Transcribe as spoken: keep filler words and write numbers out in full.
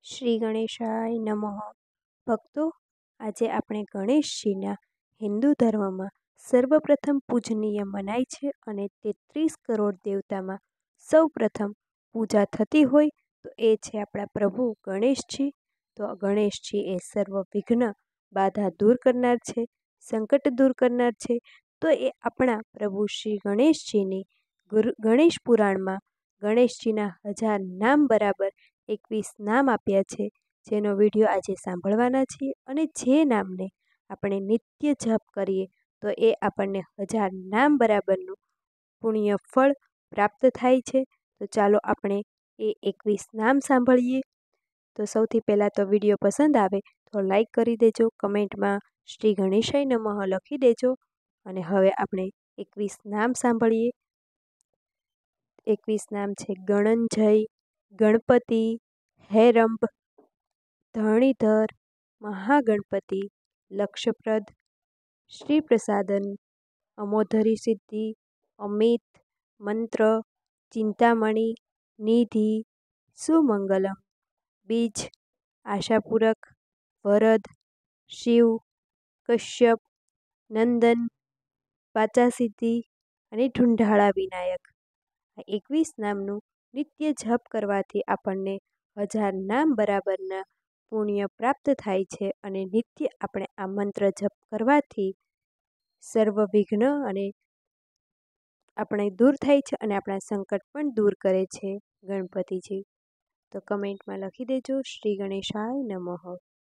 શ્રી ગણેશાય નમઃ. ભક્તો, આજે આપણે ગણેશજીના હિન્દુ ધર્મમાં સર્વપ્રથમ પૂજનીય મનાય છે અને તેત્રીસ કરોડ દેવતામાં સૌ પ્રથમ પૂજા થતી હોય તો એ છે આપણા પ્રભુ ગણેશજી. તો ગણેશજી એ સર્વ વિઘ્ન બાધા દૂર કરનાર છે, સંકટ દૂર કરનાર છે. તો એ આપણા પ્રભુ શ્રી ગણેશજીની ગુરુ ગણેશ પુરાણમાં ગણેશજીના હજાર નામ બરાબર એકવીસ નામ આપ્યા છે, જેનો વિડીયો આજે સાંભળવાના છીએ. અને જે નામને આપણે નિત્ય જપ કરીએ તો એ આપણને હજાર નામ બરાબરનું પુણ્ય ફળ પ્રાપ્ત થાય છે. તો ચાલો આપણે એ એકવીસ નામ સાંભળીએ. તો સૌથી પહેલાં તો વિડીયો પસંદ આવે તો લાઈક કરી દેજો, કમેન્ટમાં શ્રી ગણેશાય નમઃ લખી દેજો. અને હવે આપણે એકવીસ નામ સાંભળીએ. એકવીસ નામ છે ગણંજય, ગણપતિ, હેરંબ, ધરણીધર, મહાગણપતિ, લક્ષપ્રદ, શ્રી પ્રસાદન, અમોધરી સિદ્ધિ, અમિત, મંત્ર, ચિંતામણી, નિધિ, સુમંગલમ, બીજ, આશાપૂરક, વરદ, શિવ, કશ્યપ, નંદન, વાચાસિદ્ધિ અને ઢુંઢાળા વિનાયક. આ એકવીસ નામનું નિત્ય જપ કરવાથી આપણને હજાર નામ બરાબરના પુણ્ય પ્રાપ્ત થાય છે. અને નિત્ય આપણે આ મંત્ર જપ કરવાથી સર્વ વિઘ્ન અને આપણે દૂર થાય છે અને આપણા સંકટ પણ દૂર કરે છે ગણપતિજી. તો કમેન્ટમાં લખી દેજો શ્રી ગણેશાય નમઃ.